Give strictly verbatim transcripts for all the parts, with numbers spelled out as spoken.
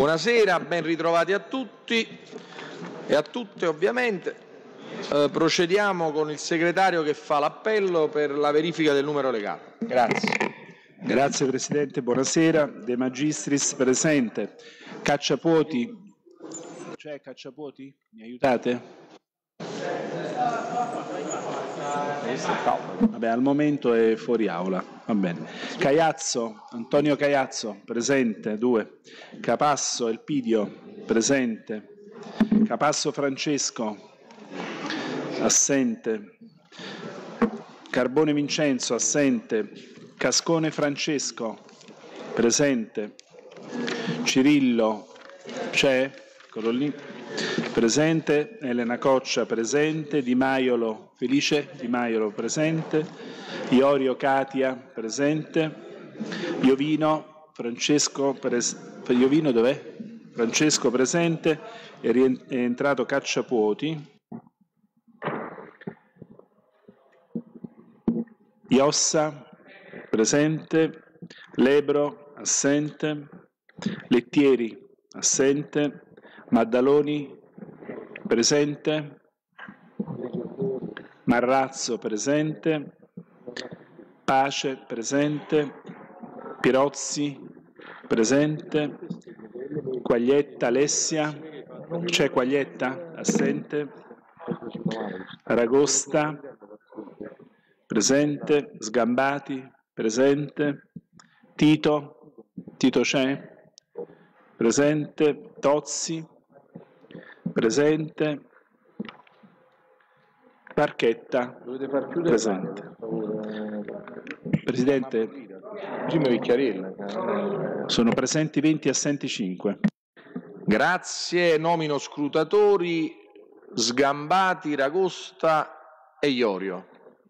Buonasera, ben ritrovati a tutti e a tutte ovviamente. Eh, procediamo con il segretario che fa l'appello per la verifica del numero legale. Grazie. Grazie Presidente, buonasera. De Magistris presente. Cacciapuoti. C'è Cacciapuoti? Mi aiutate? Vabbè, al momento è fuori aula. Va bene. Caiazzo, Antonio Caiazzo, presente, due. Capasso, Elpidio, presente. Capasso Francesco, assente. Carbone Vincenzo, assente. Cascone Francesco, presente. Cirillo, c'è? Eccolo lì. Presente. Elena Coccia, presente. Di Maiolo, Felice Di Maiolo, presente. Iorio Katia, presente. Iovino, Francesco, pres- Iovino dov'è? Francesco, presente. È, rient- è entrato Cacciapuoti. Iossa, presente. Lebro, assente. Lettieri, assente. Maddaloni, presente. Marrazzo, presente. Pace, presente. Pirozzi, presente. Quaglietta, Alessia, c'è Quaglietta, assente. Aragosta, presente. Sgambati, presente. Tito, Tito c'è? Presente. Tozzi, presente. Parchetta, presente. Presidente, sono presenti venti, assenti cinque. Grazie. Nomino scrutatori Sgambati, Ragosta e Iorio.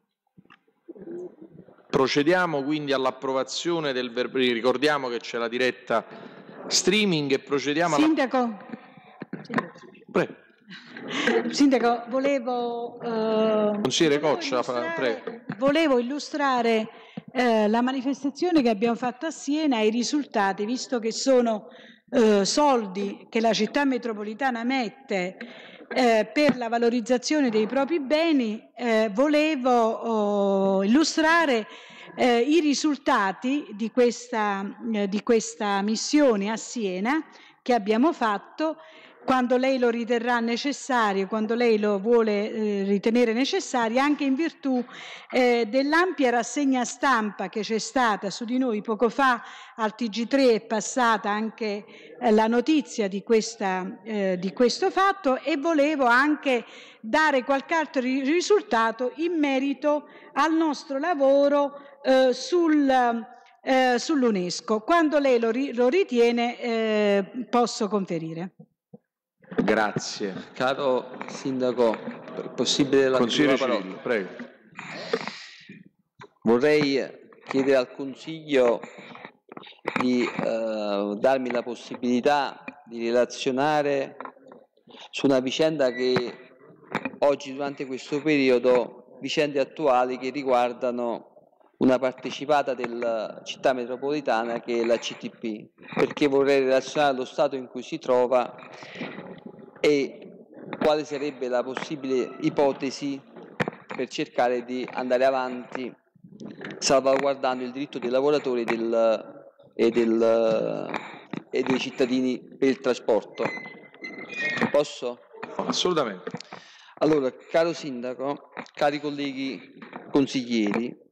Procediamo quindi all'approvazione del verbo. Ricordiamo che c'è la diretta streaming e procediamo alla... Sindaco. Prego. Sindaco, volevo, eh, Consigliere volevo Coccia, illustrare, prego. volevo illustrare eh, la manifestazione che abbiamo fatto a Siena e i risultati, visto che sono eh, soldi che la città metropolitana mette eh, per la valorizzazione dei propri beni, eh, volevo oh, illustrare eh, i risultati di questa, eh, di questa missione a Siena che abbiamo fatto. Quando lei lo riterrà necessario, quando lei lo vuole eh, ritenere necessario, anche in virtù eh, dell'ampia rassegna stampa che c'è stata su di noi poco fa al T G tre, è passata anche eh, la notizia di, questa, eh, di questo fatto, e volevo anche dare qualche altro risultato in merito al nostro lavoro eh, sul... Eh, sull'UNESCO. Quando lei lo, ri- lo ritiene eh, posso conferire. Grazie. Caro Sindaco, è possibile la Consigliere parola? Cirillo, prego. Vorrei chiedere al Consiglio di eh, darmi la possibilità di relazionare su una vicenda che oggi, durante questo periodo, vicende attuali che riguardano una partecipata della città metropolitana che è la C T P, perché vorrei relazionare lo stato in cui si trova e quale sarebbe la possibile ipotesi per cercare di andare avanti salvaguardando il diritto dei lavoratori del, e, del, e dei cittadini per il trasporto. Posso? Assolutamente. Allora, caro Sindaco, cari colleghi consiglieri,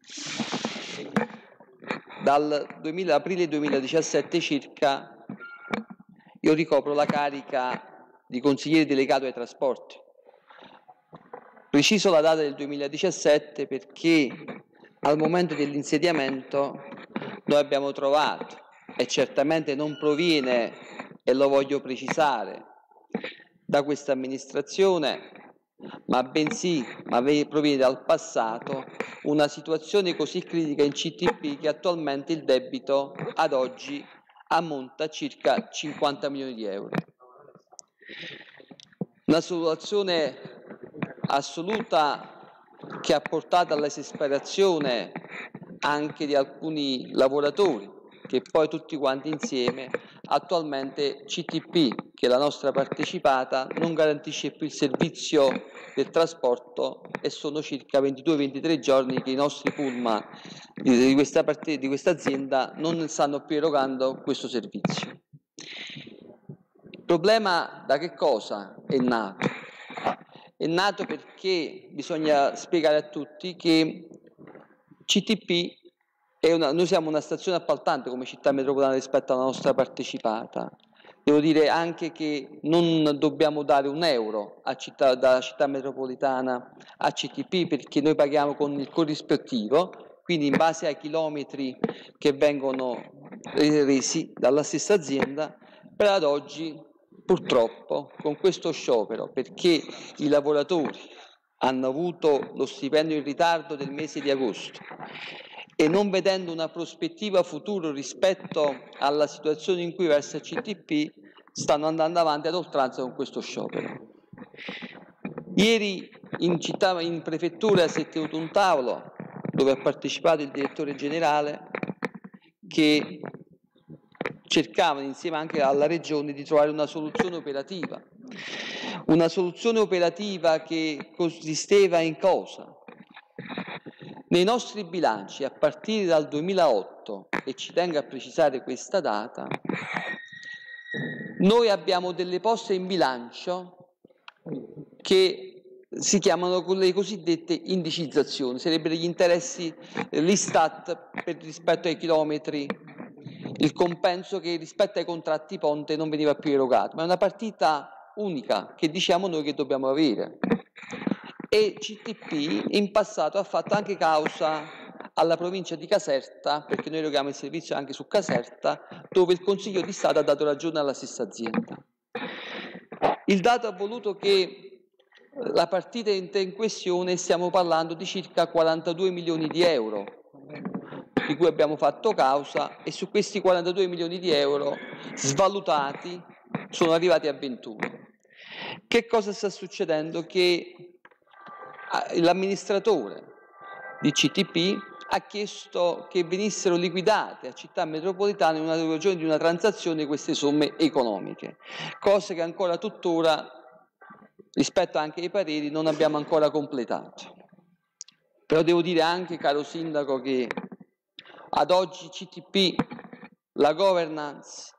dal duemila, aprile duemiladiciassette circa io ricopro la carica di consigliere delegato ai trasporti. Preciso la data del duemiladiciassette perché al momento dell'insediamento noi abbiamo trovato, e certamente non proviene, e lo voglio precisare, da questa amministrazione, ma bensì ma proviene dal passato, una situazione così critica in C T P che attualmente il debito ad oggi ammonta a circa cinquanta milioni di euro. Una situazione assoluta che ha portato all'esasperazione anche di alcuni lavoratori, che poi tutti quanti insieme, attualmente C T P, che è la nostra partecipata, non garantisce più il servizio del trasporto e sono circa ventidue ventitré giorni che i nostri pullman di questa, parte, di questa azienda non stanno più erogando questo servizio. Il problema da che cosa è nato? È nato perché bisogna spiegare a tutti che C T P è una, noi siamo una stazione appaltante come città metropolitana rispetto alla nostra partecipata. Devo dire anche che non dobbiamo dare un euro a città, dalla città metropolitana a C T P, perché noi paghiamo con il corrispettivo, quindi in base ai chilometri che vengono resi dalla stessa azienda. Per ad oggi, purtroppo, con questo sciopero, perché i lavoratori hanno avuto lo stipendio in ritardo del mese di agosto e non vedendo una prospettiva futuro rispetto alla situazione in cui versa C T P, stanno andando avanti ad oltranza con questo sciopero. Ieri in città, in prefettura si è tenuto un tavolo dove ha partecipato il direttore generale, che cercavano insieme anche alla Regione di trovare una soluzione operativa. Una soluzione operativa che consisteva in cosa? Nei nostri bilanci, a partire dal duemilaotto, e ci tengo a precisare questa data, noi abbiamo delle poste in bilancio che si chiamano le cosiddette indicizzazioni, sarebbero gli interessi, l'Istat per rispetto ai chilometri, il compenso che rispetto ai contratti ponte non veniva più erogato, ma è una partita unica che diciamo noi che dobbiamo avere. E C T P in passato ha fatto anche causa alla provincia di Caserta, perché noi eroghiamo il servizio anche su Caserta, dove il Consiglio di Stato ha dato ragione alla stessa azienda. Il dato ha voluto che la partita in questione, stiamo parlando di circa quarantadue milioni di euro, di cui abbiamo fatto causa, e su questi quarantadue milioni di euro svalutati sono arrivati a ventuno. Che cosa sta succedendo? Che l'amministratore di C T P ha chiesto che venissero liquidate a città metropolitana in una ragione di una transazione queste somme economiche, cose che ancora tuttora, rispetto anche ai pareri, non abbiamo ancora completato. Però devo dire anche, caro Sindaco, che ad oggi C T P, la governance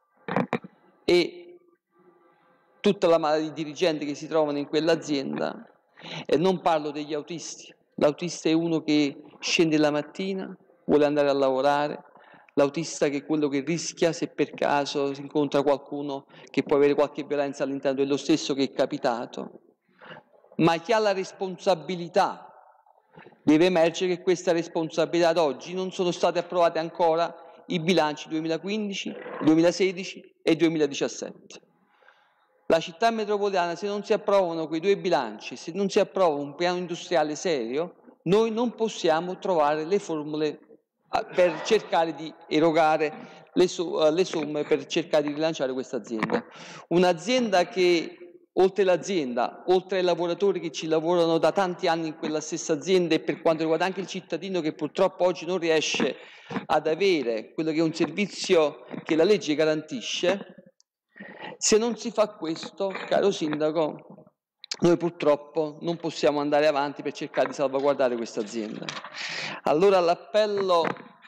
e tutta la marea di dirigenti che si trovano in quell'azienda, e non parlo degli autisti, l'autista è uno che scende la mattina, vuole andare a lavorare, l'autista che è quello che rischia se per caso si incontra qualcuno che può avere qualche violenza all'interno dello stesso, che è capitato, ma chi ha la responsabilità deve emergere che questa responsabilità ad oggi non sono state approvate ancora i bilanci duemilaquindici, duemilasedici e duemiladiciassette. La città metropolitana, se non si approvano quei due bilanci, se non si approva un piano industriale serio, noi non possiamo trovare le formule per cercare di erogare le, so le somme per cercare di rilanciare questa azienda. Un'azienda che, oltre l'azienda, oltre ai lavoratori che ci lavorano da tanti anni in quella stessa azienda, e per quanto riguarda anche il cittadino che purtroppo oggi non riesce ad avere quello che è un servizio che la legge garantisce, se non si fa questo, caro Sindaco, noi purtroppo non possiamo andare avanti per cercare di salvaguardare questa azienda. Allora l'appello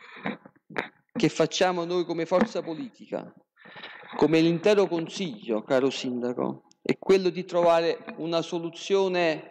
che facciamo noi come forza politica, come l'intero Consiglio, caro Sindaco, è quello di trovare una soluzione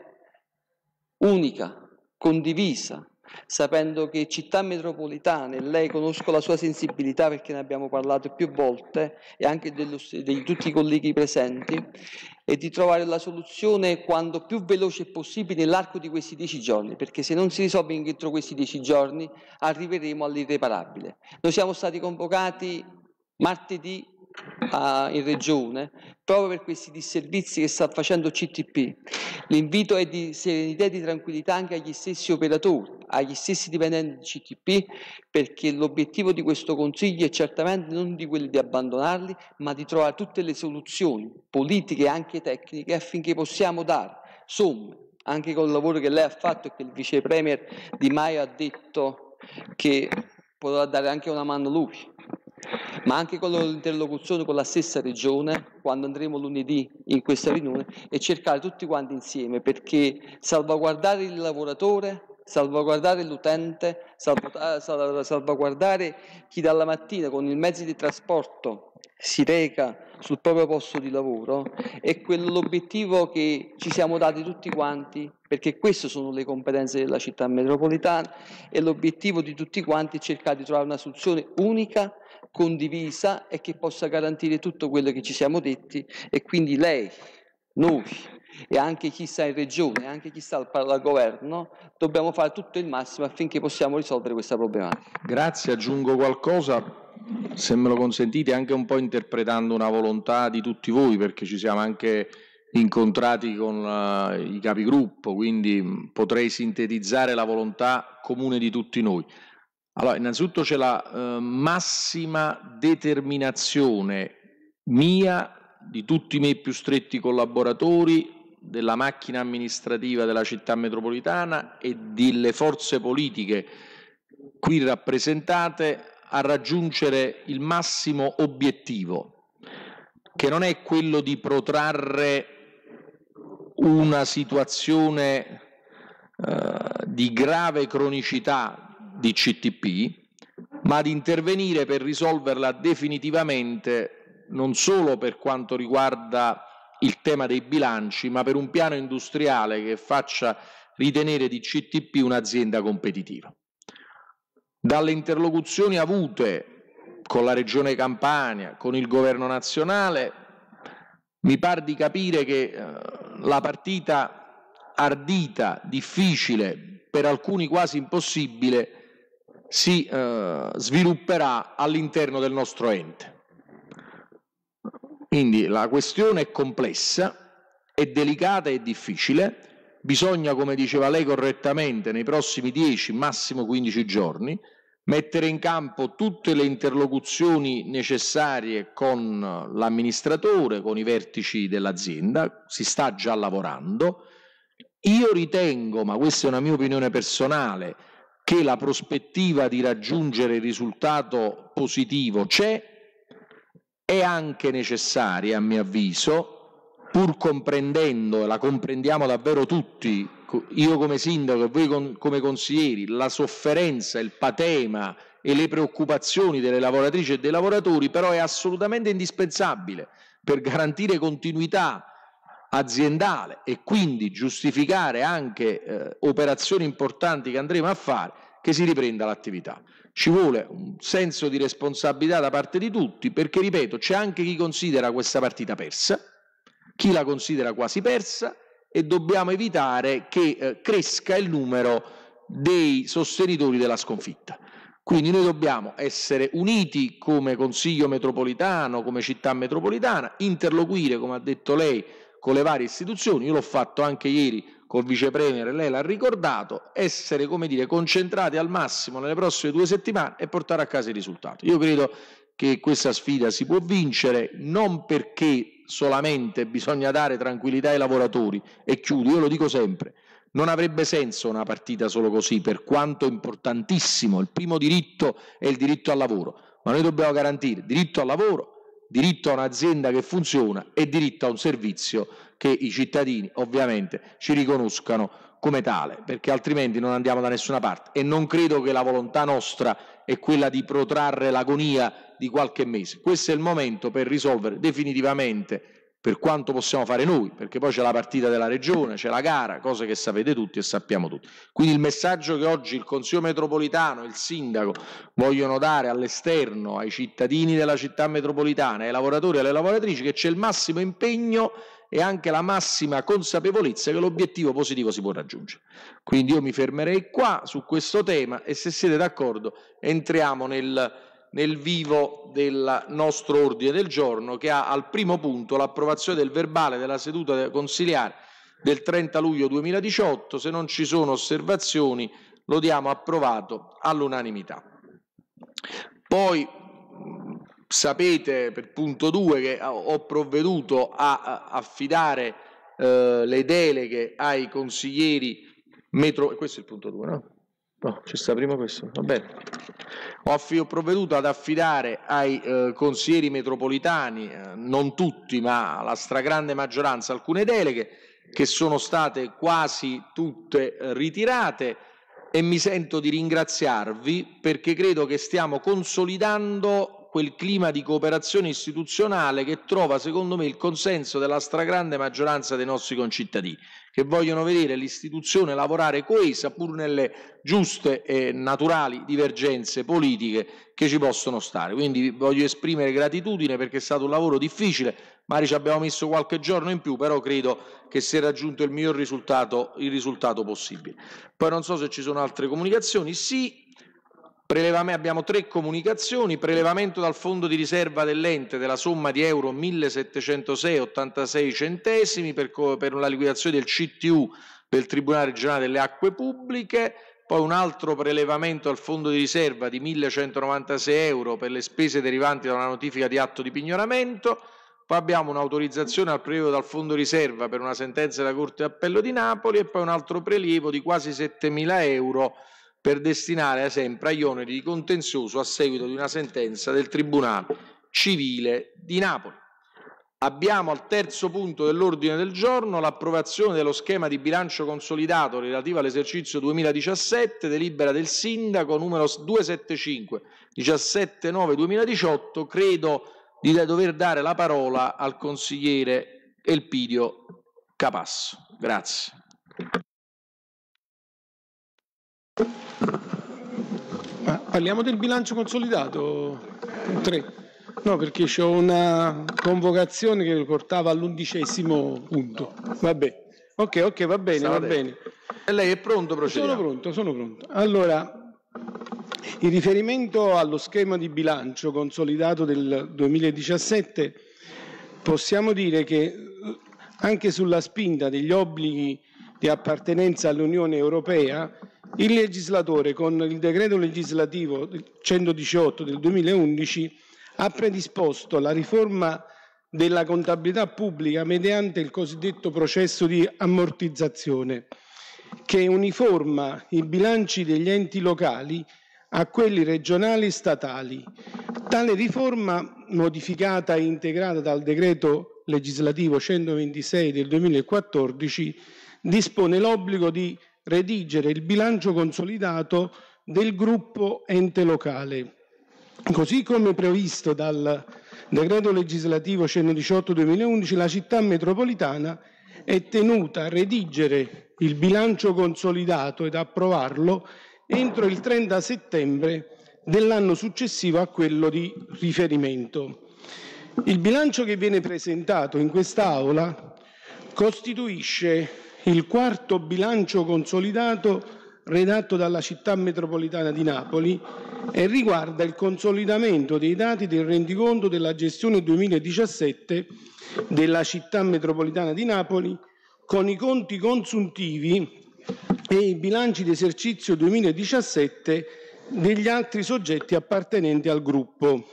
unica, condivisa, sapendo che città metropolitane, lei conosco la sua sensibilità perché ne abbiamo parlato più volte, e anche dello, di tutti i colleghi presenti, e di trovare la soluzione quanto più veloce possibile nell'arco di questi dieci giorni, perché se non si risolve entro questi dieci giorni arriveremo all'irreparabile. Noi siamo stati convocati martedì a, in regione proprio per questi disservizi che sta facendo C T P. L'invito è di serenità e di tranquillità anche agli stessi operatori, agli stessi dipendenti di C T P, perché l'obiettivo di questo Consiglio è certamente non di quelli di abbandonarli, ma di trovare tutte le soluzioni politiche e anche tecniche affinché possiamo dare somme, anche con il lavoro che lei ha fatto e che il Vice Premier Di Maio ha detto che potrà dare anche una mano lui. ma anche con l'interlocuzione con la stessa regione, quando andremo lunedì in questa riunione, e cercare tutti quanti insieme, perché salvaguardare il lavoratore, salvaguardare l'utente, salvaguardare chi dalla mattina con i mezzi di trasporto si reca sul proprio posto di lavoro è quello l'obiettivo che ci siamo dati tutti quanti, perché queste sono le competenze della città metropolitana, e l'obiettivo di tutti quanti è cercare di trovare una soluzione unica, condivisa e che possa garantire tutto quello che ci siamo detti. E quindi lei, noi e anche chi sta in regione, anche chi sta al, al governo, dobbiamo fare tutto il massimo affinché possiamo risolvere questa problematica. Grazie, aggiungo qualcosa, se me lo consentite, anche un po' interpretando una volontà di tutti voi, perché ci siamo anche incontrati con uh, i capigruppo, quindi mh, potrei sintetizzare la volontà comune di tutti noi. Allora, innanzitutto c'è la uh, massima determinazione mia, di tutti i miei più stretti collaboratori, della macchina amministrativa della città metropolitana e delle forze politiche qui rappresentate a raggiungere il massimo obiettivo, che non è quello di protrarre una situazione eh, di grave cronicità di C T P, ma di intervenire per risolverla definitivamente, non solo per quanto riguarda il tema dei bilanci, ma per un piano industriale che faccia ritenere di C T P un'azienda competitiva. Dalle interlocuzioni avute con la Regione Campania, con il Governo nazionale, mi par di capire che eh, la partita ardita, difficile, per alcuni quasi impossibile, si eh, svilupperà all'interno del nostro ente. Quindi la questione è complessa, è delicata e difficile, bisogna, come diceva lei correttamente, nei prossimi dieci, massimo quindici giorni, mettere in campo tutte le interlocuzioni necessarie con l'amministratore, con i vertici dell'azienda, si sta già lavorando. Io ritengo, ma questa è una mia opinione personale, che la prospettiva di raggiungere il risultato positivo c'è, è anche necessaria, a mio avviso, pur comprendendo, e la comprendiamo davvero tutti, io come sindaco e voi come consiglieri, la sofferenza, il patema e le preoccupazioni delle lavoratrici e dei lavoratori, però è assolutamente indispensabile per garantire continuità aziendale e quindi giustificare anche eh, operazioni importanti che andremo a fare, che si riprenda l'attività. Ci vuole un senso di responsabilità da parte di tutti, perché, ripeto, c'è anche chi considera questa partita persa, chi la considera quasi persa, e dobbiamo evitare che eh, cresca il numero dei sostenitori della sconfitta. Quindi noi dobbiamo essere uniti come Consiglio metropolitano, come città metropolitana, interloquire, come ha detto lei, con le varie istituzioni. Io l'ho fatto anche ieri col Vice Premier, lei l'ha ricordato, essere, come dire, concentrati al massimo nelle prossime due settimane e portare a casa il risultato. Io credo che questa sfida si può vincere, non perché solamente bisogna dare tranquillità ai lavoratori, e chiudo, io lo dico sempre, non avrebbe senso una partita solo così, per quanto importantissimo, il primo diritto è il diritto al lavoro, ma noi dobbiamo garantire diritto al lavoro, diritto a un'azienda che funziona e diritto a un servizio che i cittadini ovviamente ci riconoscano come tale, perché altrimenti non andiamo da nessuna parte, e non credo che la volontà nostra è quella di protrarre l'agonia di qualche mese. Questo è il momento per risolvere definitivamente, per quanto possiamo fare noi, perché poi c'è la partita della regione, c'è la gara, cose che sapete tutti e sappiamo tutti. Quindi il messaggio che oggi il Consiglio metropolitano e il sindaco vogliono dare all'esterno, ai cittadini della città metropolitana, ai lavoratori e alle lavoratrici, che c'è il massimo impegno e anche la massima consapevolezza che l'obiettivo positivo si può raggiungere. Quindi io mi fermerei qua su questo tema e, se siete d'accordo, entriamo nel, nel vivo del nostro ordine del giorno, che ha al primo punto l'approvazione del verbale della seduta consiliare del trenta luglio duemiladiciotto. Se non ci sono osservazioni lo diamo approvato all'unanimità. Poi sapete, per punto due, che ho provveduto a affidare eh, le deleghe ai consiglieri metro... Questo è il punto due, no? No, ci sta prima questo, va bene. Ho, affi- ho provveduto ad affidare ai eh, consiglieri metropolitani, eh, non tutti, ma la stragrande maggioranza, alcune deleghe che sono state quasi tutte eh, ritirate, e mi sento di ringraziarvi perché credo che stiamo consolidando quel clima di cooperazione istituzionale che trova, secondo me, il consenso della stragrande maggioranza dei nostri concittadini, che vogliono vedere l'istituzione lavorare coesa pur nelle giuste e naturali divergenze politiche che ci possono stare. Quindi voglio esprimere gratitudine perché è stato un lavoro difficile, magari ci abbiamo messo qualche giorno in più, però credo che si è raggiunto il miglior risultato, il risultato possibile. Poi non so se ci sono altre comunicazioni. Sì. Prelevame, abbiamo tre comunicazioni: prelevamento dal fondo di riserva dell'ente della somma di euro millesettecentosei virgola ottantasei centesimi per, per la liquidazione del C T U del Tribunale regionale delle acque pubbliche, poi un altro prelevamento al fondo di riserva di millecentonovantasei euro per le spese derivanti da una notifica di atto di pignoramento, poi abbiamo un'autorizzazione al prelievo dal fondo riserva per una sentenza della Corte d'Appello di Napoli e poi un altro prelievo di quasi settemila euro per destinare sempre agli oneri di contenzioso a seguito di una sentenza del Tribunale Civile di Napoli. Abbiamo al terzo punto dell'ordine del giorno l'approvazione dello schema di bilancio consolidato relativo all'esercizio duemiladiciassette, delibera del Sindaco numero duecentosettantacinque, diciassette nove duemiladiciotto. Credo di dover dare la parola al consigliere Elpidio Capasso. Grazie. Ma parliamo del bilancio consolidato? tre. No, perché c'ho una convocazione che mi portava all'undicesimo punto. Vabbè. Ok, ok, va bene, va bene. E lei è pronto? Procediamo. Sono pronto, sono pronto. Allora, in riferimento allo schema di bilancio consolidato del duemiladiciassette, possiamo dire che anche sulla spinta degli obblighi di appartenenza all'Unione Europea, il legislatore con il decreto legislativo centodiciotto del duemilaundici ha predisposto la riforma della contabilità pubblica mediante il cosiddetto processo di ammortizzazione, che uniforma i bilanci degli enti locali a quelli regionali e statali. Tale riforma, modificata e integrata dal decreto legislativo centoventisei del duemilaquattordici, dispone l'obbligo di redigere il bilancio consolidato del gruppo ente locale. Così come previsto dal decreto legislativo centodiciotto duemilaundici, la città metropolitana è tenuta a redigere il bilancio consolidato ed approvarlo entro il trenta settembre dell'anno successivo a quello di riferimento. Il bilancio che viene presentato in quest'Aula costituisce il quarto bilancio consolidato redatto dalla città metropolitana di Napoli e riguarda il consolidamento dei dati del rendiconto della gestione duemiladiciassette della città metropolitana di Napoli con i conti consuntivi e i bilanci di esercizio duemiladiciassette degli altri soggetti appartenenti al gruppo.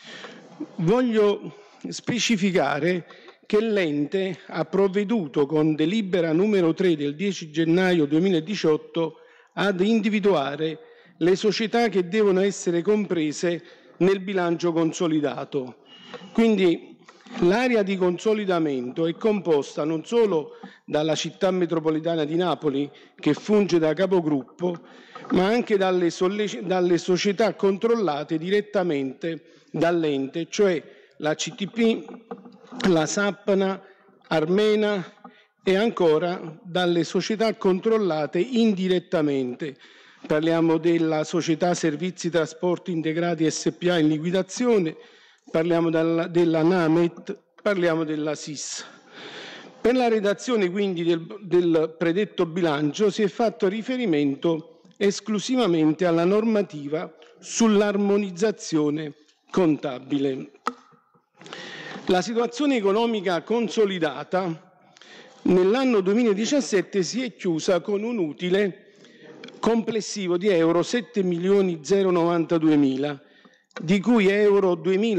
Voglio specificare che l'ente ha provveduto con delibera numero tre del dieci gennaio duemiladiciotto ad individuare le società che devono essere comprese nel bilancio consolidato. Quindi l'area di consolidamento è composta non solo dalla città metropolitana di Napoli, che funge da capogruppo, ma anche dalle, dalle società controllate direttamente dall'ente, cioè la C T P, la Sapna, Armena e ancora dalle società controllate indirettamente. Parliamo della società Servizi Trasporti Integrati S P A in liquidazione, parliamo della, della Namet, parliamo della S I S. Per la redazione quindi del, del predetto bilancio si è fatto riferimento esclusivamente alla normativa sull'armonizzazione contabile. La situazione economica consolidata nell'anno duemiladiciassette si è chiusa con un utile complessivo di euro sette milioni zero novantaduemila, di cui euro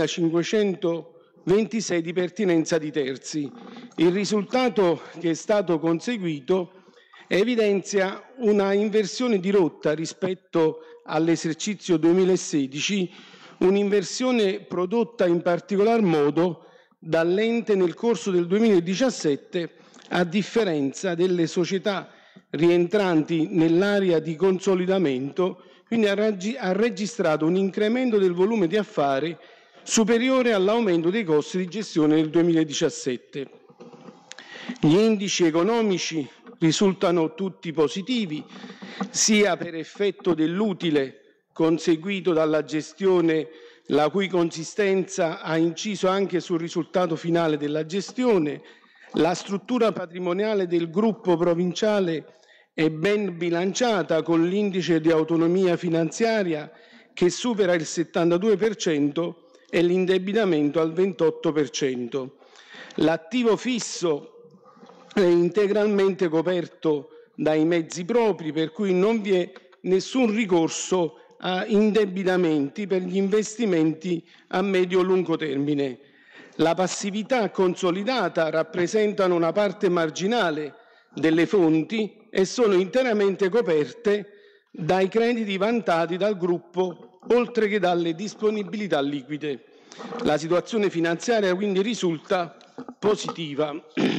duemilacinquecentoventisei di pertinenza di terzi. Il risultato che è stato conseguito evidenzia una inversione di rotta rispetto all'esercizio duemilasedici, un'inversione prodotta in particolar modo dall'ente nel corso del duemiladiciassette, a differenza delle società rientranti nell'area di consolidamento, quindi ha, reg- ha registrato un incremento del volume di affari superiore all'aumento dei costi di gestione nel duemiladiciassette. Gli indici economici risultano tutti positivi, sia per effetto dell'utile conseguito dalla gestione, la cui consistenza ha inciso anche sul risultato finale della gestione. La struttura patrimoniale del gruppo provinciale è ben bilanciata, con l'indice di autonomia finanziaria che supera il settantadue per cento e l'indebitamento al ventotto per cento. L'attivo fisso è integralmente coperto dai mezzi propri, per cui non vi è nessun ricorso a indebitamenti per gli investimenti a medio-lungo termine. La passività consolidata rappresentano una parte marginale delle fonti e sono interamente coperte dai crediti vantati dal gruppo, oltre che dalle disponibilità liquide. La situazione finanziaria quindi risulta positiva.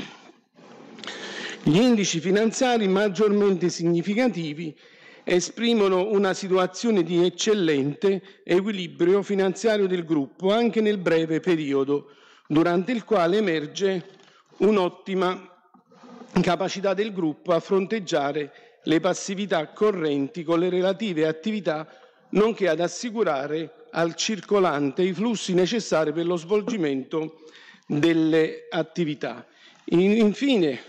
Gli indici finanziari maggiormente significativi esprimono una situazione di eccellente equilibrio finanziario del gruppo anche nel breve periodo, durante il quale emerge un'ottima capacità del gruppo a fronteggiare le passività correnti con le relative attività, nonché ad assicurare al circolante i flussi necessari per lo svolgimento delle attività. Infine,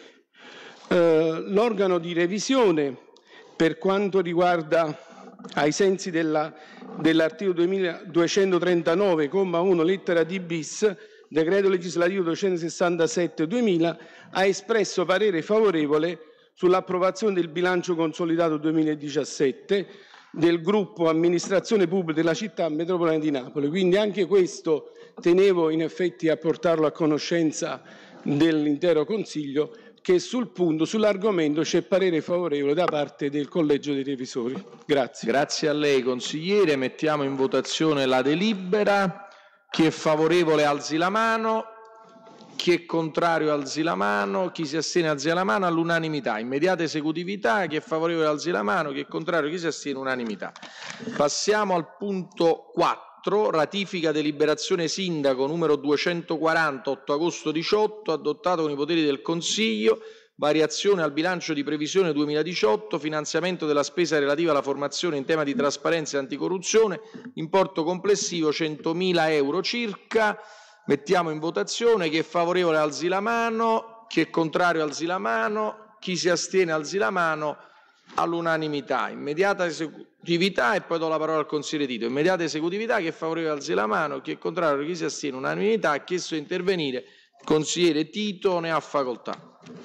eh, l'organo di revisione, per quanto riguarda, ai sensi della, dell'articolo duemilduecentotrentanove, comma uno, lettera D bis, decreto legislativo duecentosessantasette duemila, ha espresso parere favorevole sull'approvazione del bilancio consolidato duemiladiciassette del gruppo amministrazione pubblica della città metropolitana di Napoli. Quindi anche questo tenevo in effetti a portarlo a conoscenza dell'intero Consiglio, che sul punto, sull'argomento, c'è parere favorevole da parte del Collegio dei Revisori. Grazie. Grazie a lei, consigliere. Mettiamo in votazione la delibera. Chi è favorevole alzi la mano, chi è contrario alzi la mano, chi si astiene alzi la mano, all'unanimità. Immediata esecutività, chi è favorevole alzi la mano, chi è contrario, chi si astiene, unanimità. Passiamo al punto quattro, ratifica deliberazione sindaco numero duecentoquaranta, otto agosto diciotto, adottato con i poteri del Consiglio, variazione al bilancio di previsione duemiladiciotto, finanziamento della spesa relativa alla formazione in tema di trasparenza e anticorruzione, importo complessivo centomila euro circa. Mettiamo in votazione. Chi è favorevole alzi la mano, chi è contrario alzi la mano, chi si astiene alzi la mano, all'unanimità. Immediata esecutività, e poi do la parola al consigliere Tito. Immediata esecutività, chi è favorevole alzi la mano, chi è contrario, chi si astiene, unanimità. Ha chiesto di intervenire il consigliere Tito, ne ha facoltà.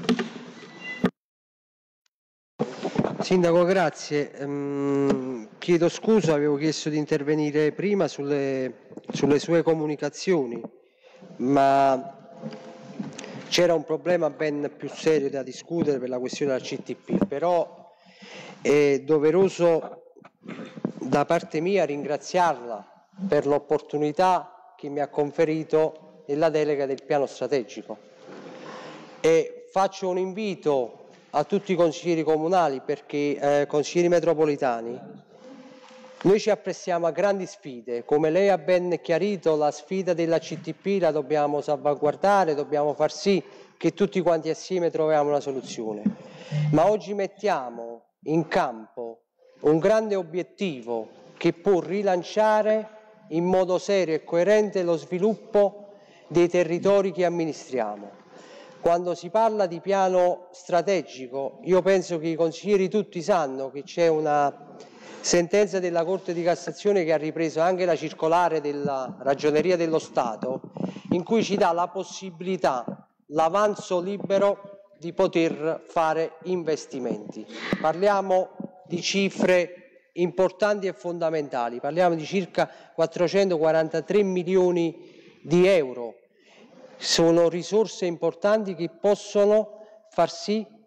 Sindaco, grazie. Ehm, chiedo scusa, avevo chiesto di intervenire prima sulle, sulle sue comunicazioni, ma c'era un problema ben più serio da discutere per la questione del C T P, però è doveroso da parte mia ringraziarla per l'opportunità che mi ha conferito nella delega del piano strategico, e faccio un invito a tutti i consiglieri comunali, perché eh, consiglieri metropolitani, noi ci apprestiamo a grandi sfide. Come lei ha ben chiarito, la sfida della C T P la dobbiamo salvaguardare, dobbiamo far sì che tutti quanti assieme troviamo una soluzione. Ma oggi mettiamo in campo un grande obiettivo che può rilanciare in modo serio e coerente lo sviluppo dei territori che amministriamo. Quando si parla di piano strategico, io penso che i consiglieri tutti sanno che c'è una sentenza della Corte di Cassazione che ha ripreso anche la circolare della Ragioneria dello Stato, in cui ci dà la possibilità, l'avanzo libero di poter fare investimenti. Parliamo di cifre importanti e fondamentali, parliamo di circa quattrocentoquarantatré milioni di euro. Sono risorse importanti che possono far sì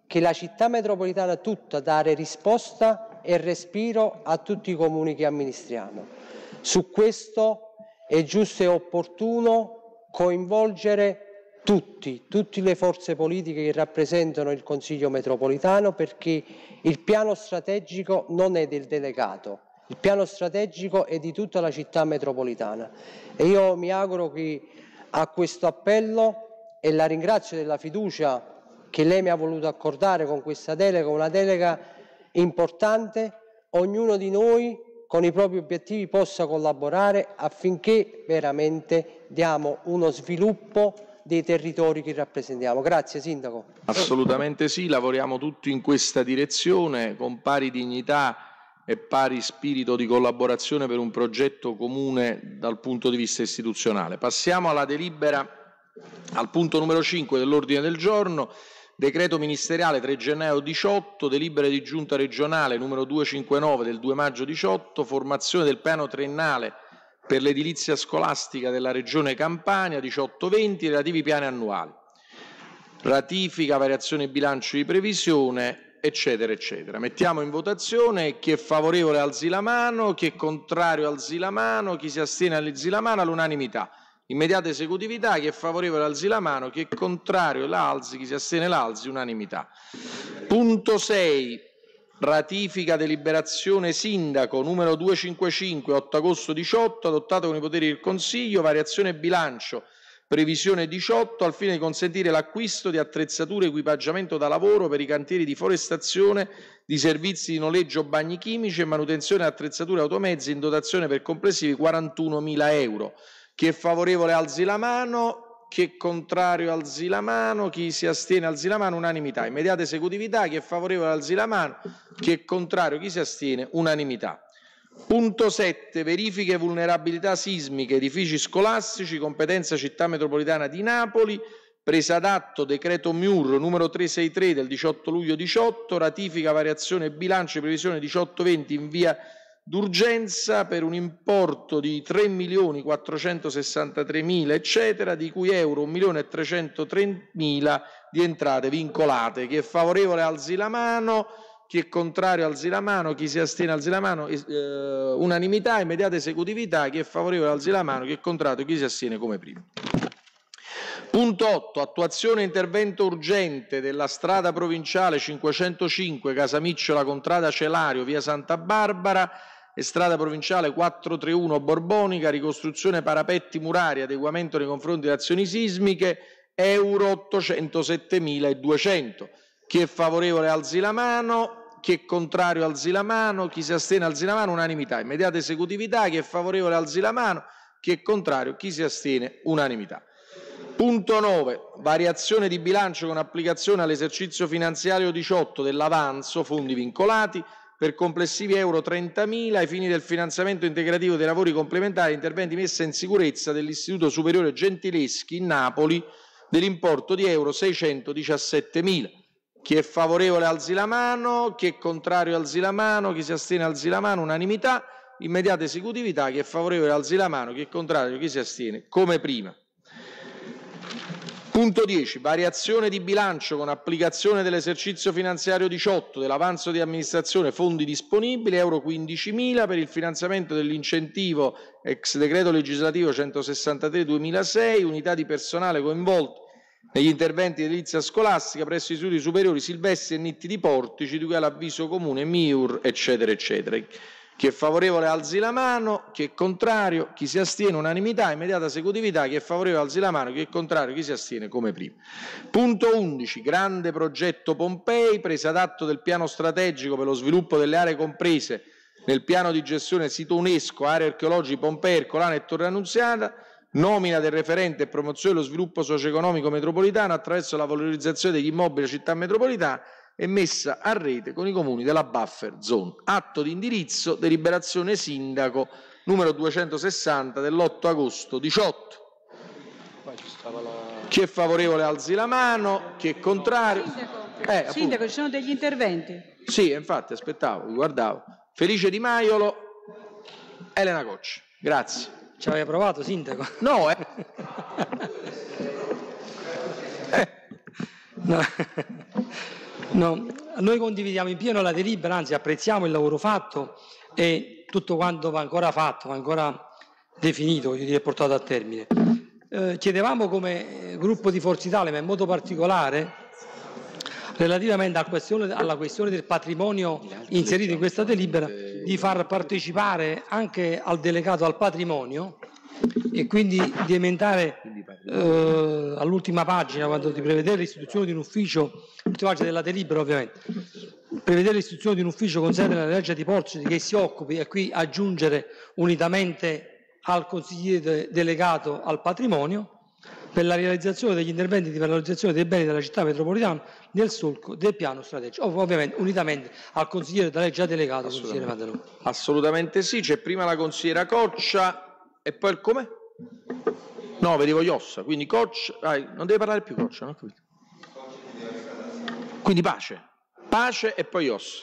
che la città metropolitana tutta dare risposta e respiro a tutti i comuni che amministriamo. Su questo è giusto e opportuno coinvolgere tutti, tutte le forze politiche che rappresentano il Consiglio metropolitano, perché il piano strategico non è del delegato, il piano strategico è di tutta la città metropolitana e io mi auguro che a questo appello, e la ringrazio della fiducia che lei mi ha voluto accordare con questa delega, una delega importante, ognuno di noi con i propri obiettivi possa collaborare affinché veramente diamo uno sviluppo dei territori che rappresentiamo. Grazie Sindaco. Assolutamente sì, lavoriamo tutti in questa direzione con pari dignità e pari spirito di collaborazione per un progetto comune dal punto di vista istituzionale. Passiamo alla delibera, al punto numero cinque dell'ordine del giorno. Decreto ministeriale tre gennaio diciotto, delibera di giunta regionale numero duecentocinquantanove del due maggio diciotto, formazione del piano triennale per l'edilizia scolastica della Regione Campania diciotto venti, relativi piani annuali. Ratifica, variazione bilancio di previsione, eccetera, eccetera. Mettiamo in votazione. Chi è favorevole alzi la mano, chi è contrario alzi la mano, chi si astiene alzi la mano all'unanimità. Immediata esecutività, chi è favorevole alzi la mano, chi è contrario l'alzi, chi si astiene l'alzi, unanimità. Punto sei. Ratifica deliberazione sindaco numero duecentocinquantacinque otto agosto diciotto, adottato con i poteri del Consiglio, variazione bilancio, previsione diciotto, al fine di consentire l'acquisto di attrezzature e equipaggiamento da lavoro per i cantieri di forestazione, di servizi di noleggio bagni chimici e manutenzione di attrezzature automezzi in dotazione per complessivi quarantunomila euro. Chi è favorevole alzi la mano, chi è contrario alzi la mano, chi si astiene alzi la mano, unanimità. Immediata esecutività, chi è favorevole alzi la mano, chi è contrario, chi si astiene, unanimità. Punto sette. Verifiche vulnerabilità sismiche, edifici scolastici, competenza città metropolitana di Napoli, presa d'atto decreto M I U R numero trecentosessantatré del diciotto luglio diciotto, ratifica variazione bilancio e previsione diciotto venti in via d'urgenza per un importo di tre milioni quattrocentosessantatremila eccetera, di cui euro un milione trecentotremila di entrate vincolate. Chi è favorevole alzi la mano, chi è contrario alzi la mano, chi si astiene alzi la mano, eh, unanimità, immediata esecutività, chi è favorevole alzi la mano, chi è contrario, chi si astiene come prima. Punto otto. Attuazione e intervento urgente della strada provinciale cinquecentocinque Casamicciola Contrada Celario, via Santa Barbara, e strada provinciale quattrocentotrentuno Borbonica, ricostruzione parapetti murari, adeguamento nei confronti di azioni sismiche, euro ottocentosettemiladuecento. Chi è favorevole alzi la mano, chi è contrario alzi la mano, chi si astiene alzi la mano, unanimità. Immediata esecutività, chi è favorevole alzi la mano, chi è contrario, chi si astiene, unanimità. Punto nove. Variazione di bilancio con applicazione all'esercizio finanziario diciotto dell'avanzo, fondi vincolati, per complessivi euro trentamila ai fini del finanziamento integrativo dei lavori complementari e interventi messa in sicurezza dell'Istituto Superiore Gentileschi in Napoli, dell'importo di euro seicentodiciassettemila. Chi è favorevole alzi la mano, chi è contrario alzi la mano, chi si astiene alzi la mano, unanimità, immediata esecutività, chi è favorevole alzi la mano, chi è contrario, chi si astiene, come prima. Punto dieci. Variazione di bilancio con applicazione dell'esercizio finanziario diciotto dell'avanzo di amministrazione fondi disponibili euro quindicimila per il finanziamento dell'incentivo ex decreto legislativo centosessantatré duemilasei, unità di personale coinvolte negli interventi di edilizia scolastica presso gli istituti superiori Silvestri e Nitti di Portici, di cui all'avviso comune M I U R, eccetera, eccetera. Chi è favorevole alzi la mano, chi è contrario, chi si astiene, unanimità, immediata esecutività, chi è favorevole alzi la mano, chi è contrario, chi si astiene, come prima. Punto undici. Grande progetto Pompei, presa d'atto del piano strategico per lo sviluppo delle aree comprese nel piano di gestione sito UNESCO, aree archeologiche Pompei, Ercolano e Torre Annunziata, nomina del referente e promozione dello sviluppo socio-economico metropolitano attraverso la valorizzazione degli immobili della città metropolitana e messa a rete con i comuni della buffer zone. Atto di indirizzo, deliberazione sindaco numero duecentosessanta dell'otto agosto diciotto. Chi è favorevole alzi la mano, chi è contrario. Sindaco, Eh, Sindaco, ci sono degli interventi. Sì, infatti, aspettavo, vi guardavo. Felice Di Maiolo, Elena Coccia. Grazie. Ci aveva provato, Sindaco? No, eh. No. No, noi condividiamo in pieno la delibera, anzi apprezziamo il lavoro fatto e tutto quanto va ancora fatto, va ancora definito, voglio dire, portato a termine. Eh, chiedevamo come gruppo di Forza Italia, ma in modo particolare, relativamente alla questione, alla questione del patrimonio inserito in questa delibera, di far partecipare anche al delegato al patrimonio e quindi di emendare eh, all'ultima pagina, quando di prevedere l'istituzione di un ufficio, l'ultima pagina della delibera ovviamente, prevedere l'istituzione di un ufficio con sede nella legge di Porzi che si occupi, e qui aggiungere unitamente al consigliere delegato al patrimonio, per la realizzazione degli interventi di valorizzazione dei beni della città metropolitana nel solco del piano strategico, ovviamente unitamente al consigliere da lei già delegato, consigliere Maddaloni. Assolutamente sì, c'è prima la consigliera Coccia e poi il come? No, vedevo Iossa, quindi Coccia, dai, non deve parlare più Coccia, no? Quindi pace, pace e poi Iossa.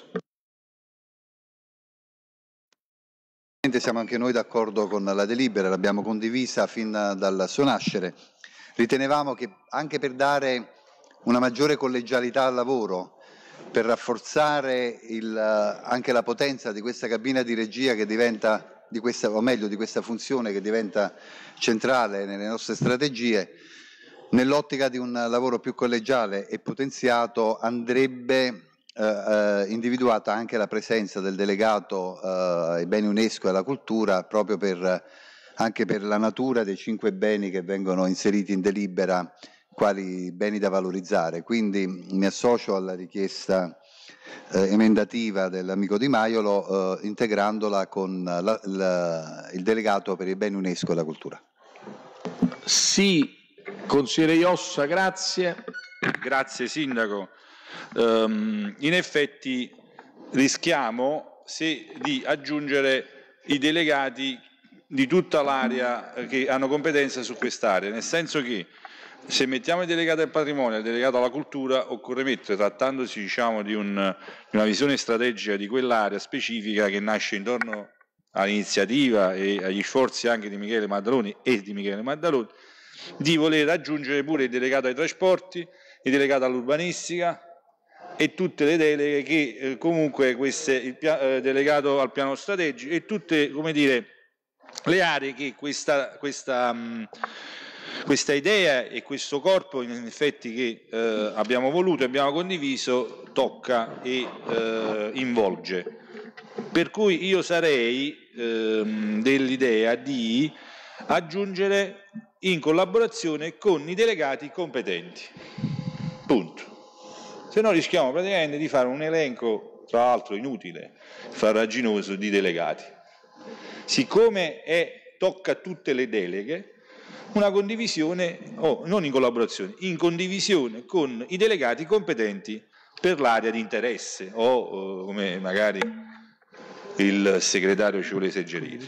Siamo anche noi d'accordo con la delibera, l'abbiamo condivisa fin dal suo nascere. Ritenevamo che anche per dare una maggiore collegialità al lavoro, per rafforzare il, anche la potenza di questa cabina di regia che diventa, di questa, o meglio di questa funzione che diventa centrale nelle nostre strategie, nell'ottica di un lavoro più collegiale e potenziato andrebbe eh, individuata anche la presenza del delegato eh, ai beni UNESCO e alla cultura, proprio per, anche per la natura dei cinque beni che vengono inseriti in delibera quali beni da valorizzare. Quindi mi associo alla richiesta eh, emendativa dell'amico Di Maiolo, eh, integrandola con la, la, il delegato per i beni UNESCO e la cultura. Sì, consigliere Iossa, grazie. Grazie Sindaco. Um, in effetti rischiamo se di aggiungere i delegati di tutta l'area che hanno competenza su quest'area, nel senso che se mettiamo il delegato al patrimonio e il delegato alla cultura, occorre mettere, trattandosi diciamo, di, un, di una visione strategica di quell'area specifica che nasce intorno all'iniziativa e agli sforzi anche di Michele Maddaloni e di Michele Maddaloni, di voler aggiungere pure il delegato ai trasporti, il delegato all'urbanistica e tutte le deleghe che eh, comunque queste, il pia, eh, delegato al piano strategico e tutte, come dire, le aree che questa, questa, mh, questa idea e questo corpo in effetti che eh, abbiamo voluto e abbiamo condiviso tocca e eh, involge. Per cui io sarei eh, dell'idea di aggiungere in collaborazione con i delegati competenti. Punto. Se no rischiamo praticamente di fare un elenco, tra l'altro inutile, farraginoso, di delegati. Siccome è, tocca tutte le deleghe, una condivisione, o oh, non in collaborazione, in condivisione con i delegati competenti per l'area di interesse, o oh, come magari il segretario ci vuole suggerire.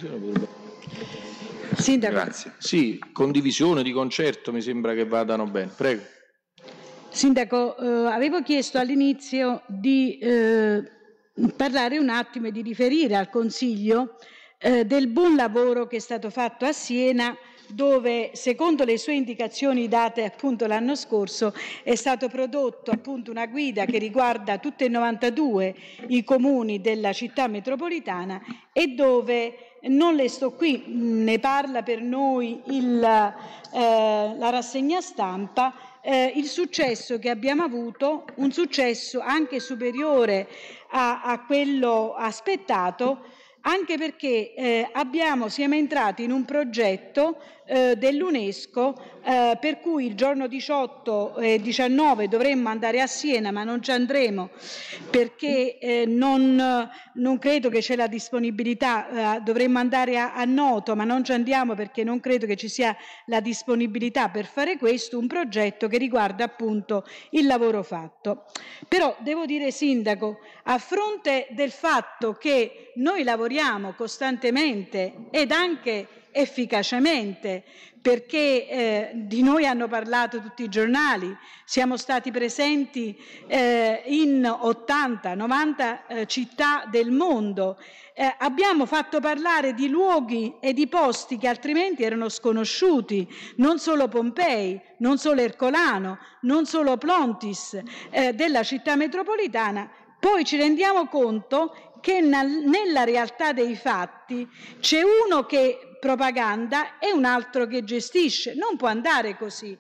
Sindaco. Grazie. Sì, condivisione di concerto mi sembra che vadano bene. Prego. Sindaco, eh, avevo chiesto all'inizio di eh, parlare un attimo e di riferire al Consiglio eh, del buon lavoro che è stato fatto a Siena, dove secondo le sue indicazioni date appunto l'anno scorso è stato prodotto appunto una guida che riguarda tutti e novantadue i comuni della città metropolitana e dove non le sto qui, ne parla per noi il, eh, la rassegna stampa, eh, il successo che abbiamo avuto, un successo anche superiore a, a quello aspettato, anche perché eh, abbiamo, siamo entrati in un progetto eh, dell'UNESCO eh, per cui il giorno diciotto e diciannove dovremmo andare a Siena, ma non ci andremo perché eh, non, non credo che c'è la disponibilità, eh, dovremmo andare a, a Noto, ma non ci andiamo perché non credo che ci sia la disponibilità per fare questo, un progetto che riguarda appunto il lavoro fatto. Però devo dire, Sindaco, a fronte del fatto che noi lavoriamo costantemente ed anche efficacemente, perché eh, di noi hanno parlato tutti i giornali, siamo stati presenti eh, in ottanta novanta eh, città del mondo, eh, abbiamo fatto parlare di luoghi e di posti che altrimenti erano sconosciuti, non solo Pompei, non solo Ercolano, non solo Plontis eh, della città metropolitana. Poi ci rendiamo conto che nella realtà dei fatti c'è uno che propaganda e un altro che gestisce. Non può andare così.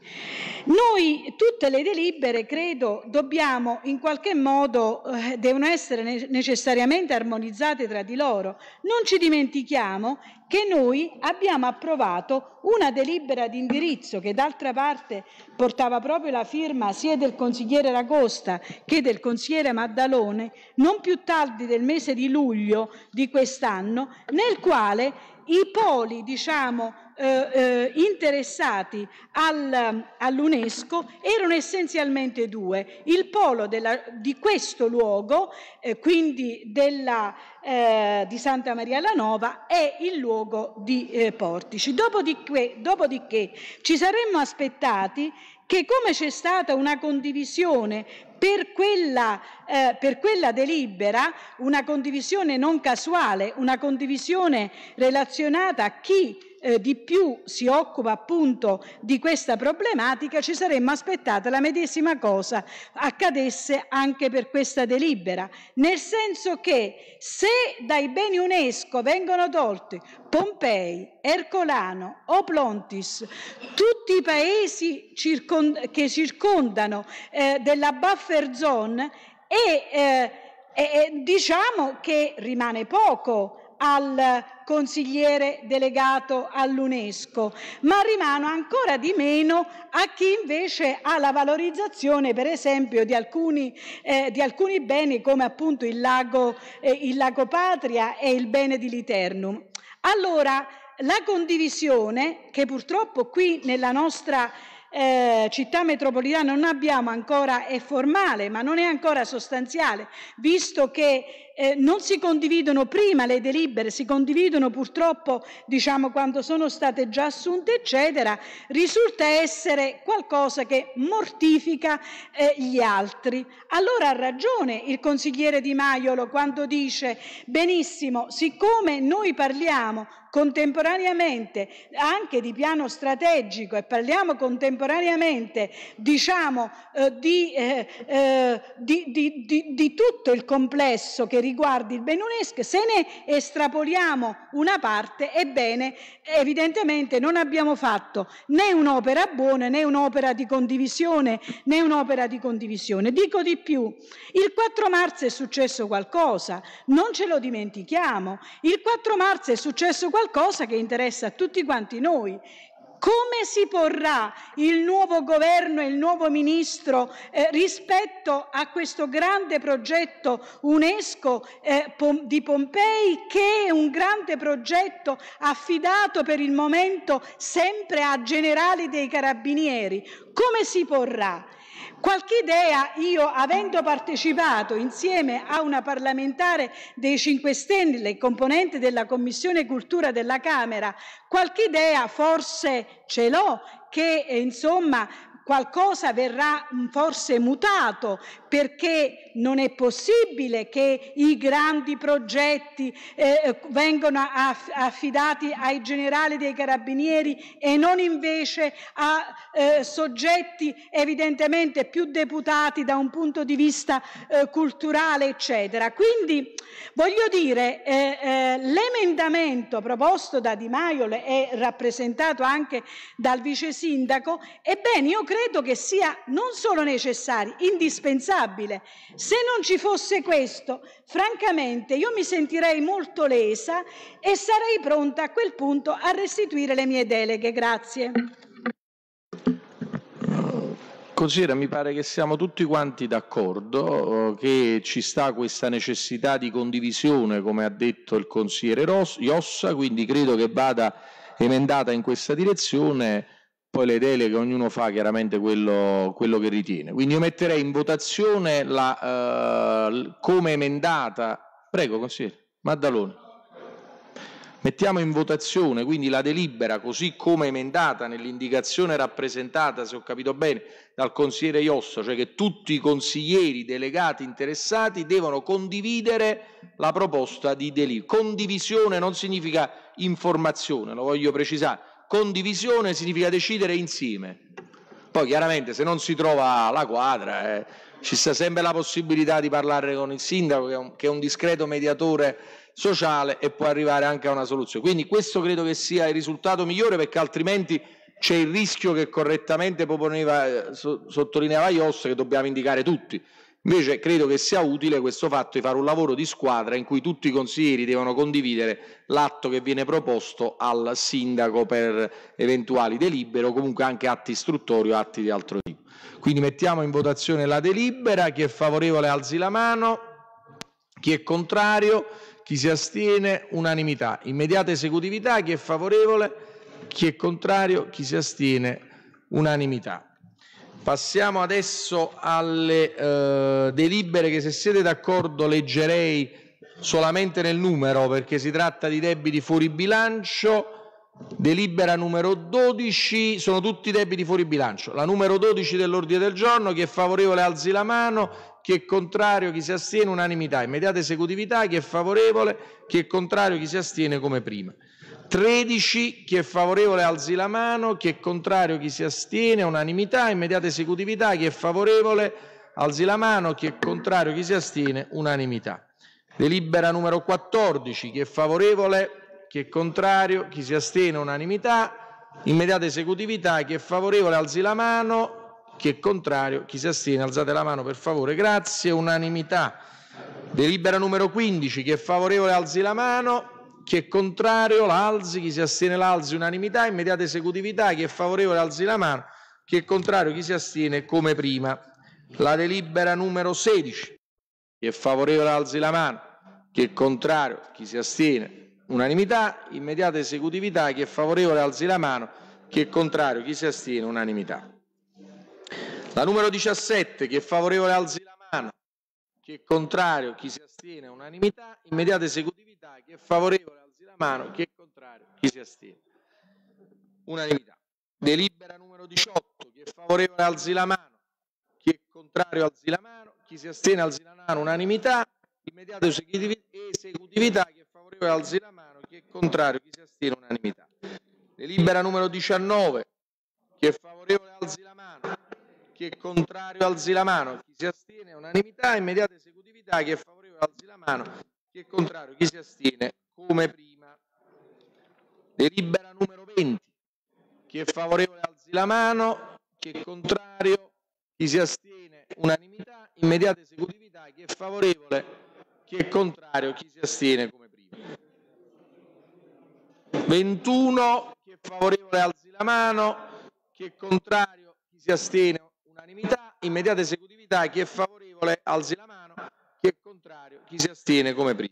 Noi tutte le delibere, credo, dobbiamo in qualche modo, eh, devono essere ne- necessariamente armonizzate tra di loro. Non ci dimentichiamo che noi abbiamo approvato una delibera di indirizzo che d'altra parte portava proprio la firma sia del consigliere Ragosta che del consigliere Maddalone, non più tardi del mese di luglio di quest'anno, nel quale i poli, diciamo, eh, eh, interessati al, all'UNESCO erano essenzialmente due: il polo della, di questo luogo, eh, quindi della, eh, di Santa Maria la Nova, e il luogo di eh, Portici. Dopodiché, dopodiché ci saremmo aspettati che, come c'è stata una condivisione per quella, eh, per quella delibera, una condivisione non casuale, una condivisione relazionata a chi eh, di più si occupa appunto di questa problematica, ci saremmo aspettata la medesima cosa accadesse anche per questa delibera, nel senso che se dai beni UNESCO vengono tolti Pompei, Ercolano o Plontis, tutti i paesi circond- che circondano eh, della buffer zone, e, eh, e diciamo che rimane poco al consigliere delegato all'UNESCO, ma rimane ancora di meno a chi invece ha la valorizzazione, per esempio, di alcuni, eh, di alcuni beni come appunto il lago, eh, il lago Patria e il bene di Liternum. Allora, la condivisione, che purtroppo qui nella nostra eh, città metropolitana non abbiamo ancora, è formale, ma non è ancora sostanziale, visto che eh, non si condividono prima le delibere, si condividono purtroppo, diciamo, quando sono state già assunte, eccetera, risulta essere qualcosa che mortifica eh, gli altri. Allora ha ragione il consigliere Di Maiolo quando dice: benissimo, siccome noi parliamo contemporaneamente anche di piano strategico e parliamo contemporaneamente, diciamo, eh, di, eh, eh, di, di, di, di tutto il complesso che riguardi il bene UNESCO, se ne estrapoliamo una parte, ebbene, evidentemente non abbiamo fatto né un'opera buona, né un'opera di condivisione, né un'opera di condivisione. Dico di più, il quattro marzo è successo qualcosa, non ce lo dimentichiamo. Il quattro marzo è successo qualcosa che interessa a tutti quanti noi. Come si porrà il nuovo governo e il nuovo ministro eh, rispetto a questo grande progetto UNESCO eh, Pom- di Pompei, che è un grande progetto affidato per il momento sempre a generali dei carabinieri? Come si porrà? Qualche idea io, avendo partecipato insieme a una parlamentare dei cinque Stelle, componente della Commissione Cultura della Camera, qualche idea forse ce l'ho, che eh, insomma qualcosa verrà forse mutato, perché non è possibile che i grandi progetti eh, vengano aff- affidati ai generali dei carabinieri e non invece a eh, soggetti evidentemente più deputati da un punto di vista eh, culturale, eccetera. Quindi voglio dire, eh, eh, l'emendamento proposto da Di Maiolo e rappresentato anche dal vice sindaco, ebbene io credo che sia non solo necessario, indispensabile. Se non ci fosse questo, francamente io mi sentirei molto lesa e sarei pronta a quel punto a restituire le mie deleghe. Grazie. Consigliere, mi pare che siamo tutti quanti d'accordo che ci sta questa necessità di condivisione, come ha detto il consigliere Iossa, quindi credo che vada emendata in questa direzione. Poi le deleghe ognuno fa chiaramente quello, quello che ritiene. Quindi io metterei in votazione la, uh, come emendata. Prego, consigliere Maddaloni. Mettiamo in votazione quindi la delibera così come emendata nell'indicazione rappresentata, se ho capito bene, dal consigliere Iossa, cioè che tutti i consiglieri delegati interessati devono condividere la proposta di delibera. Condivisione non significa informazione, lo voglio precisare. Condivisione significa decidere insieme. Poi chiaramente se non si trova la quadra eh, ci sta sempre la possibilità di parlare con il sindaco che è un, che è un discreto mediatore sociale e può arrivare anche a una soluzione. Quindi questo credo che sia il risultato migliore, perché altrimenti c'è il rischio che correttamente proponeva, so, sottolineava Iossa, che dobbiamo indicare tutti. Invece credo che sia utile questo fatto di fare un lavoro di squadra in cui tutti i consiglieri devono condividere l'atto che viene proposto al sindaco per eventuali delibere o comunque anche atti istruttori o atti di altro tipo. Quindi mettiamo in votazione la delibera. Chi è favorevole alzi la mano, chi è contrario, chi si astiene, unanimità. Immediata esecutività, chi è favorevole, chi è contrario, chi si astiene, unanimità. Passiamo adesso alle eh, delibere che, se siete d'accordo, leggerei solamente nel numero, perché si tratta di debiti fuori bilancio. Delibera numero dodici, sono tutti debiti fuori bilancio. La numero dodici dell'ordine del giorno, chi è favorevole alzi la mano, chi è contrario, chi si astiene, unanimità. Immediata esecutività, chi è favorevole, chi è contrario, chi si astiene, come prima. tredici, chi è favorevole alzi la mano, chi è contrario, chi si astiene, unanimità. Immediata esecutività, chi è favorevole alzi la mano, chi è contrario, chi si astiene, unanimità. Delibera numero quattordici, chi è favorevole, chi è contrario, chi si astiene, unanimità. Immediata esecutività, chi è favorevole alzi la mano, chi è contrario, chi si astiene, alzate la mano per favore, grazie, unanimità. Delibera numero quindici, chi è favorevole alzi la mano, chi è contrario la alzi, chi si astiene l'alzi, unanimità. Immediata esecutività, chi è favorevole alzi la mano, chi è contrario, chi si astiene, come prima. La delibera numero sedici, chi è favorevole alzi la mano, chi è contrario, chi si astiene, unanimità. Immediata esecutività, chi è favorevole alzi la mano, chi è contrario, chi si astiene, unanimità. La numero diciassette, chi è favorevole alzi la mano, chi è contrario, chi si astiene, unanimità. Immediata esecutività, chi è favorevole alzi la mano, chi è contrario, chi si astiene, unanimità. Delibera numero diciotto, chi è favorevole alzi la mano, chi è contrario alzi la mano, chi si astiene alzi la mano, unanimità. Immediata esecutività, chi è favorevole alzi la mano, chi è contrario, chi si astiene, unanimità. Delibera numero diciannove, chi è favorevole alzi la mano, chi è contrario alzi la mano, chi si astiene, unanimità. Immediata esecutività, chi è favorevole alzi la mano, chi è contrario, chi si astiene, come prima. Delibera numero venti, chi è favorevole alzi la mano, chi è contrario, chi si astiene, unanimità. Immediata esecutività, chi è favorevole, chi è contrario, chi si astiene, come prima. ventuno, chi è favorevole alzi la mano, chi è contrario, chi si astiene, unanimità. Immediata esecutività, chi è favorevole alzi la mano, chi è contrario, chi si astiene, come prima.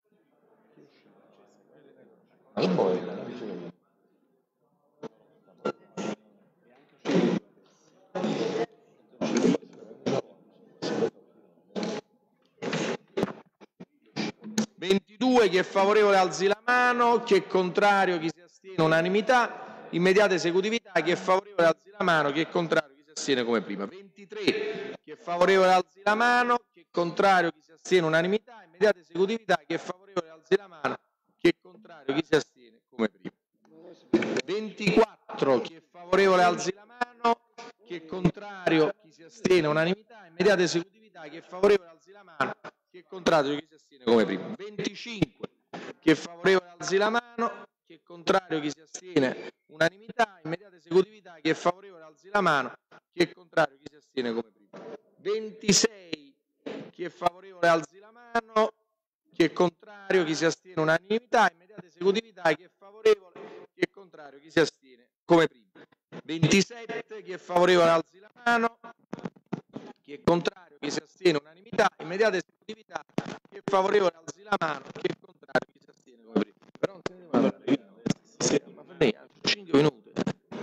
ventidue, chi è favorevole alzi la mano, chi è contrario, chi si astiene, unanimità. Immediata esecutività, chi è favorevole alzi la mano, chi è contrario, chi si astiene, come prima. ventitré, chi è favorevole alzi la mano, chi è contrario, chi si astiene, unanimità. Immediata esecutività, chi è favorevole alzi la mano, chi è contrario, chi si astiene, come prima. ventiquattro, chi è favorevole alzi la mano, chi è contrario, chi si astiene, unanimità. Immediata esecutività, chi è favorevole alzi la mano, chi è contrario, chi si astiene, come prima. venticinque, chi è favorevole alzi la mano, chi è contrario, chi si astiene, unanimità. Immediata esecutività, chi è favorevole alzi la mano, chi è contrario, chi si astiene, come prima. ventisei, chi è favorevole alzi la mano, chi è contrario, chi si astiene, unanimità. Immediata esecutività, chi è favorevole, chi è contrario, chi si astiene, come prima. ventisette, chi è favorevole alzi la mano, chi è contrario, chi si astiene, unanimità. Immediata esecutività, chi è favorevole alzi la mano, chi è contrario, chi si astiene, come prima. Però non se ne deve andare, ma per cinque minuti.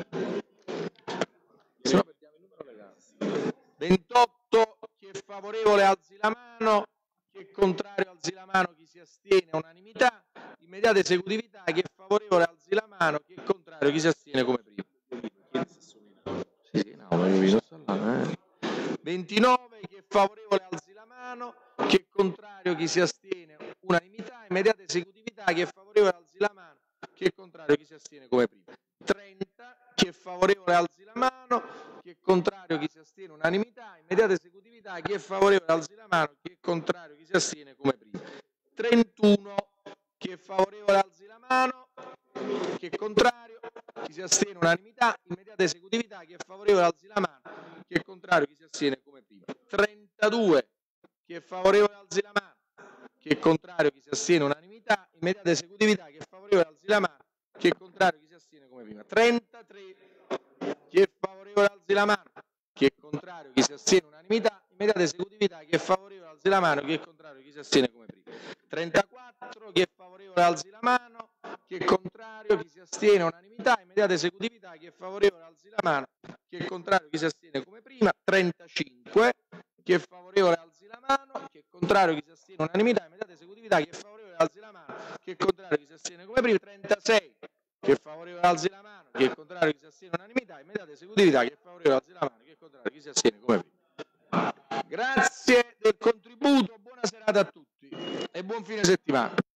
Se no perdiamo il numero legale. ventotto, chi è favorevole alzi la mano, chi è contrario alzi la mano, chi si astiene, unanimità. Immediata esecutività, chi è favorevole alzi la mano, chi è contrario, chi si astiene come prima. Sì, sì, no, io sto là, eh. ventinove, chi è favorevole alzi la mano, chi è contrario, chi si astiene, unanimità, immediata esecutività, chi è favorevole alzi la mano, chi è contrario, chi si astiene come prima. trenta, chi è favorevole alzi la mano, chi è contrario, chi si astiene, unanimità, immediata esecutività, chi è favorevole alzi la mano, chi è contrario, chi si astiene come prima. trentuno, chi è favorevole alzi la mano, chi è contrario, chi si astiene, unanimità, immediata esecutività, chi è favorevole alzi la mano, chi è contrario, chi si astiene come prima. trentadue, chi è favorevole alzi la mano, chi è contrario, chi si astiene, unanimità, immediata esecutività, chi è favorevole alzi la mano, chi è contrario, chi si astiene come prima. trentatré, chi è favorevole alzi la mano, chi è contrario, chi si astiene, unanimità, immediata esecutività, chi è favorevole alzi la mano, chi è contrario, chi si astiene come prima. trentaquattro, chi è favorevole alzi la mano, chi è contrario, chi si astiene, unanimità, immediata esecutività, chi è favorevole alzi la mano, chi è contrario, chi si astiene come prima. trentacinque, chi è favorevole alzi la mano, chi è contrario, chi si astiene, unanimità, immediata esecutività, chi è favorevole alzi la mano, chi è contrario, chi si astiene come prima. trentasei, chi è favorevole alzi la mano, chi è contrario, chi si astiene, unanimità, immediata esecutività, chi è favorevole alzi la mano, chi è contrario, chi si astiene come prima. Grazie del contributo, buona serata a tutti e buon fine settimana.